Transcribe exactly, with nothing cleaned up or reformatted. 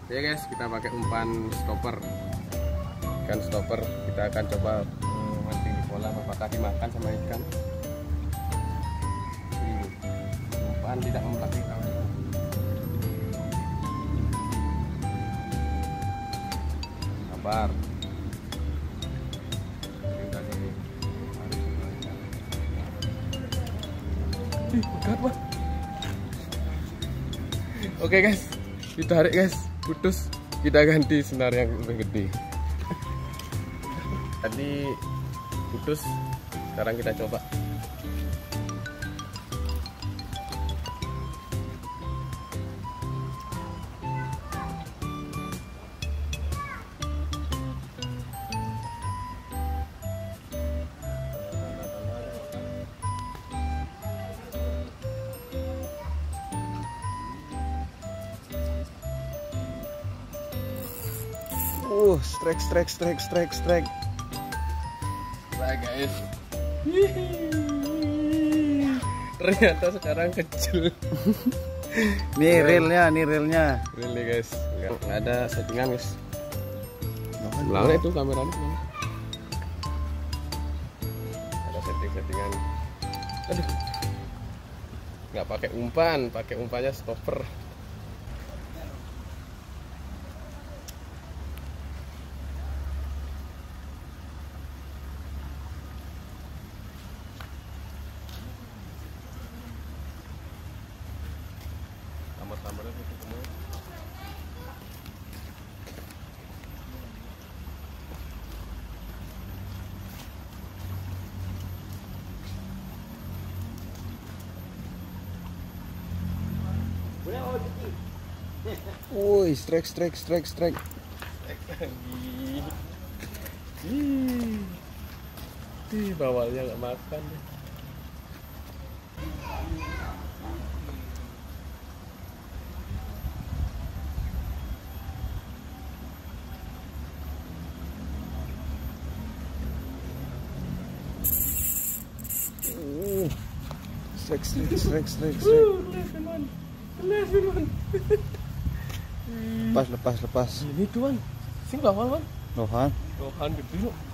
Ya guys, kita pakai umpan stopper. Ikan stopper kita akan coba uh, mancing di kolam, apakah dimakan sama ikan. Ini umpan tidak memiliki kamera. Sabar. Ih, berat Pak. Oke guys, ditarik guys, putus. Kita ganti senar yang lebih gede. Tadi putus, sekarang kita coba. Uh, strike, strike, strike, strike, strike. Nah guys, ternyata sekarang kecil. Nih reelnya, nih reelnya. Really guys, nggak, nggak ada settingan guys. Belakang itu kameranya. Ada setting-settingan. Aduh, nggak pakai umpan, pakai umpannya stopper. Tambah-tambahnya itu semua. Woi, strike, strike, strike, strike. Lagi. Ih, Ih, bawalnya nggak makan deh. Uh, strike, strike, strike, strike, strike. Lepas, lepas, lepas. Ini tuan, sing bawal man. Lohan. Lohan gede loh.